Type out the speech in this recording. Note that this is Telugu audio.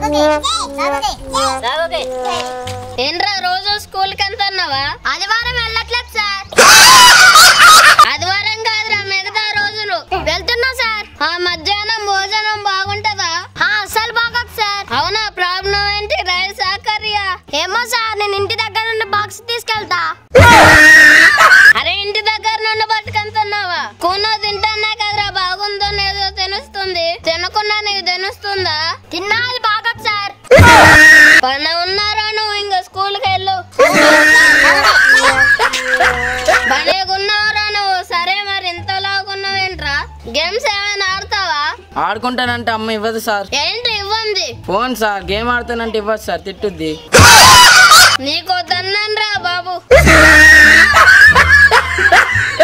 ఏంట్రా రోజు స్కూల్ కి ఎంత అన్నావా? ఆదివారం వెళ్ళట్లేదు సార్. ఆదివారం కాదురా, మిగతా రోజులు వెళ్తున్నా సార్. మధ్యాహ్నం భోజనం బాగుంటదా? అసలు బాగోదు సార్. అవునా, ప్రాబ్లం ఏంటి? రైస్ కర్రీయా? ఏమో సార్, నేను ఇంటి దగ్గర నుండి బాక్స్ తీసుకెళ్తా. అరే ఇంటి దగ్గర నుండి పట్టుకెళ్తున్నావా? కూనో తింటానా కదరా, బాగుందో లేదో తెలుస్తుంది. తినకుండా నీకు తెలుస్తుందా? తిన్నా, అది బాగోదు సార్. పని ఉన్నారా నువ్వు? ఇంకా స్కూల్ కి వెళ్ళు. భలేగున్నావురా నువ్వు. సరే మరి ఇంతలాగున్నావేంట్రా? గేమ్స్ ఏమైనా ఆడతావా? ఆడుకుంటానంటే అమ్మ ఇవ్వదు సార్. ఏంటి ఇవ్వండి? ఫోన్ సార్, గేమ్ ఆడుతానంటే ఇవ్వదు సార్, తిట్టుద్ది. నీకు